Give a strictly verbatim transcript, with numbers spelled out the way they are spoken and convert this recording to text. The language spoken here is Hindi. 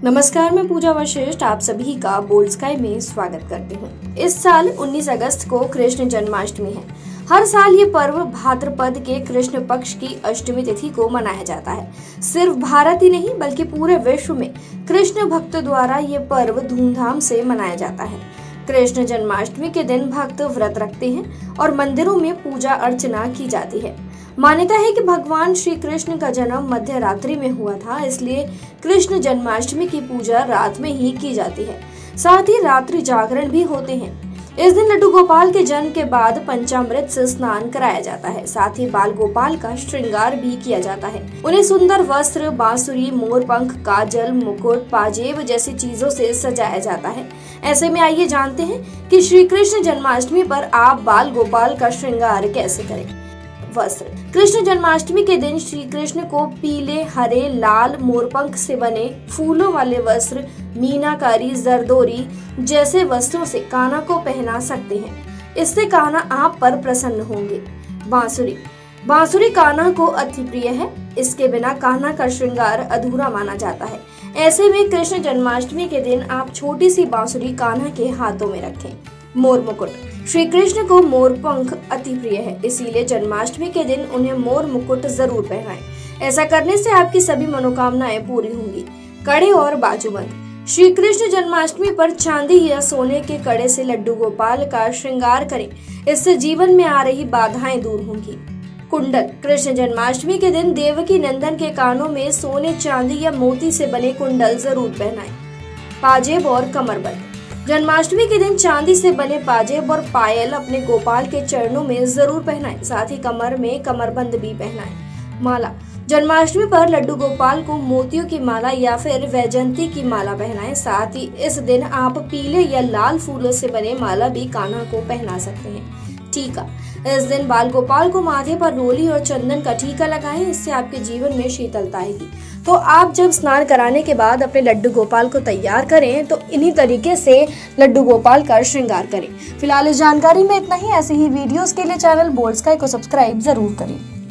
नमस्कार, मैं पूजा वशिष्ठ आप सभी का बोल्ड स्काई में स्वागत करती हूँ। इस साल उन्नीस अगस्त को कृष्ण जन्माष्टमी है। हर साल ये पर्व भाद्रपद के कृष्ण पक्ष की अष्टमी तिथि को मनाया जाता है। सिर्फ भारत ही नहीं बल्कि पूरे विश्व में कृष्ण भक्तों द्वारा ये पर्व धूमधाम से मनाया जाता है। कृष्ण जन्माष्टमी के दिन भक्त व्रत रखते हैं और मंदिरों में पूजा अर्चना की जाती है। मान्यता है कि भगवान श्री कृष्ण का जन्म मध्य रात्रि में हुआ था, इसलिए कृष्ण जन्माष्टमी की पूजा रात में ही की जाती है। साथ ही रात्रि जागरण भी होते हैं। इस दिन लड्डू गोपाल के जन्म के बाद पंचामृत से स्नान कराया जाता है। साथ ही बाल गोपाल का श्रृंगार भी किया जाता है। उन्हें सुंदर वस्त्र, बांसुरी, मोरपंख, काजल, मुकुट, पाजेब जैसी चीजों से सजाया जाता है। ऐसे में आइए जानते हैं कि श्री कृष्ण जन्माष्टमी पर आप बाल गोपाल का श्रृंगार कैसे करें। वस्त्र। कृष्ण जन्माष्टमी के दिन श्री कृष्ण को पीले, हरे, लाल, मोरपंख से बने फूलों वाले वस्त्र, मीनाकारी, जरदोरी जैसे वस्त्रों से कान्हा को पहना सकते हैं। इससे कान्हा आप पर प्रसन्न होंगे। बांसुरी। बांसुरी कान्हा को अति प्रिय है। इसके बिना कान्हा का श्रृंगार अधूरा माना जाता है। ऐसे में कृष्ण जन्माष्टमी के दिन आप छोटी सी बांसुरी कान्हा के हाथों में रखें। मोर मुकुट। श्री कृष्ण को मोर पंख अति प्रिय है, इसीलिए जन्माष्टमी के दिन उन्हें मोर मुकुट जरूर पहनाएं। ऐसा करने से आपकी सभी मनोकामनाएं पूरी होंगी। कड़े और बाजूबंद। श्री कृष्ण जन्माष्टमी पर चांदी या सोने के कड़े से लड्डू गोपाल का श्रृंगार करें। इससे जीवन में आ रही बाधाएं दूर होंगी। कुंडल। कृष्ण जन्माष्टमी के दिन देवकी नंदन के कानों में सोने, चांदी या मोती से बने कुंडल जरूर पहनाएं। पाजेब और कमरबंद। जन्माष्टमी के दिन चांदी से बने पाजेब और पायल अपने गोपाल के चरणों में जरूर पहनाएं। साथ ही कमर में कमरबंद भी पहनाएं। माला। जन्माष्टमी पर लड्डू गोपाल को मोतियों की माला या फिर वैजंती की माला पहनाएं। साथ ही इस दिन आप पीले या लाल फूलों से बने माला भी कान्हा को पहना सकते हैं। टीका। इस दिन बाल गोपाल को माथे पर रोली और चंदन का टीका लगाएं। इससे आपके जीवन में शीतलता आएगी। तो आप जब स्नान कराने के बाद अपने लड्डू गोपाल को तैयार करें तो इन्हीं तरीके से लड्डू गोपाल का श्रृंगार करें। फिलहाल इस जानकारी में इतना ही। ऐसे ही वीडियोस के लिए चैनल बोल्ड स्काई को सब्सक्राइब जरूर करें।